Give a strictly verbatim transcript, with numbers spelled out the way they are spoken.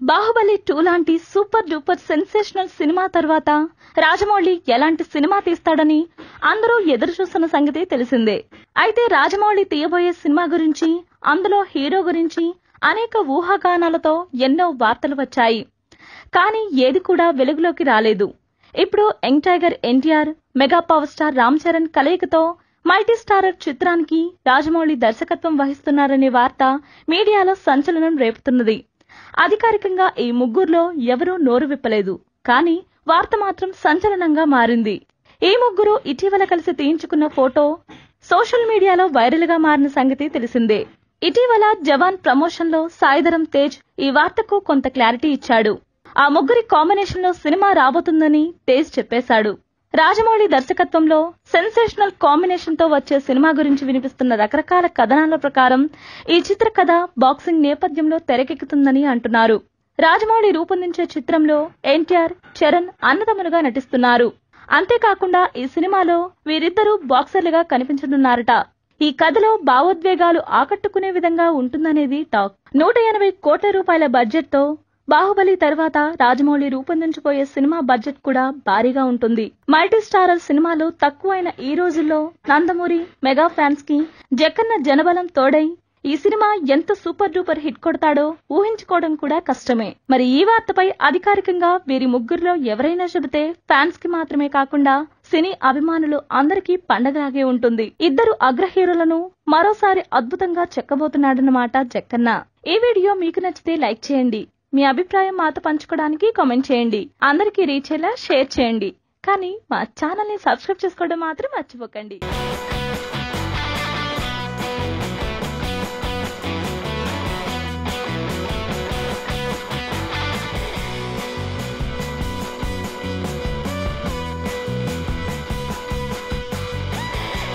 Baahubali two లాంటి super duper sensational cinema తర్వాత రాజమౌళి ఎలాంటి సినిమా తీస్తాడని అందరూ ఎదురు చూస్తున్న సంగతి తెలిసిందే. అయితే రాజమౌళి తీయబోయే సినిమా గురించి, అందులో హీరో గురించి అనేక ఊహాగానాలతో ఎన్నో వార్తలు వచ్చాయి. కానీ ఏది కూడా వెలుగులోకి రాలేదు. ఇప్పుడు young tiger NTR, mega power star Ram Charan కలయికతో మల్టీ స్టారర్ చిత్రానికి రాజమౌళి దర్శకత్వం వహిస్తున్నారనే వార్త మీడియాలో సంచలనం రేపుతున్నది. అధికారికంగా ఈ ముగ్గురులో ఎవరూ నోరు విప్పలేదు. కానీ వార్త మాత్రం సంచలనంగా మారింది. ఈ ముగ్గురు ఇటీవల కలిసి తీయించుకున్న ఫోటో సోషల్ మీడియాలో వైరల్ గా మారిన సంగతి తెలిసిందే. ఇటీవల జవాన్ ప్రమోషన్ లో సాయిధరం తేజ్ ఈ వార్తకు కొంత క్లారిటీ ఇచ్చాడు. ఆ ముగ్గురి కాంబినేషన్ లో సినిమా రాబోతుందని తేజ్ చెప్పేశాడు. రాజమౌళి దర్శకత్వంలో సెన్సేషనల్ కాంబినేషన్ తో వచ్చే సినిమా గురించి వినిపిస్తున్న రకరకాల కథనాల ప్రకారం ఈ చిత్ర కథ బాక్సింగ్ నేపథ్యంలో తెరకెక్కుతుందని అంటున్నారు. రాజమౌళి రూపొందించే చిత్రంలో ఎన్టీఆర్, చరణ్ అన్నదమ్ములుగా నటిస్తున్నారు. అంతేకాకుండా ఈ సినిమాలో వీరిద్దరూ బాక్సర్లుగా కనిపించనున్నారట. ఈ కథలో భావోద్వేగాలు ఆకట్టుకునే విధంగా ఉంటుందనేది టాక్. నూట ఎనభై కోట్ల రూపాయల బడ్జెట్ తో బాహుబలి తర్వాత రాజమౌళి రూపొందించబోయే సినిమా బడ్జెట్ కూడా భారీగా ఉంటుంది. మల్టీ స్టారర్ సినిమాలు తక్కువైన ఈ రోజుల్లో నందమూరి మెగా ఫ్యాన్స్ కి జక్కన్న జనబలం తోడై ఈ సినిమా ఎంత సూపర్ డూపర్ హిట్ కొడతాడో ఊహించుకోవడం కూడా కష్టమే. మరి ఈ వార్తపై అధికారికంగా వీరి ముగ్గురులో ఎవరైనా చెబితే ఫ్యాన్స్ కి మాత్రమే కాకుండా సినీ అభిమానులు అందరికీ పండగలాగే ఉంటుంది. ఇద్దరు అగ్ర హీరోలను మరోసారి అద్భుతంగా చెక్కబోతున్నాడన్నమాట జక్కన్న. ఈ వీడియో మీకు నచ్చితే లైక్ చేయండి. మీ అభిప్రాయం మాతో పంచుకోవడానికి కామెంట్ చేయండి. అందరికీ రీచ్ అయ్యేలా షేర్ చేయండి. కానీ మా ఛానల్ ని సబ్స్క్రైబ్ చేసుకోవడం మాత్రం మర్చిపోకండి.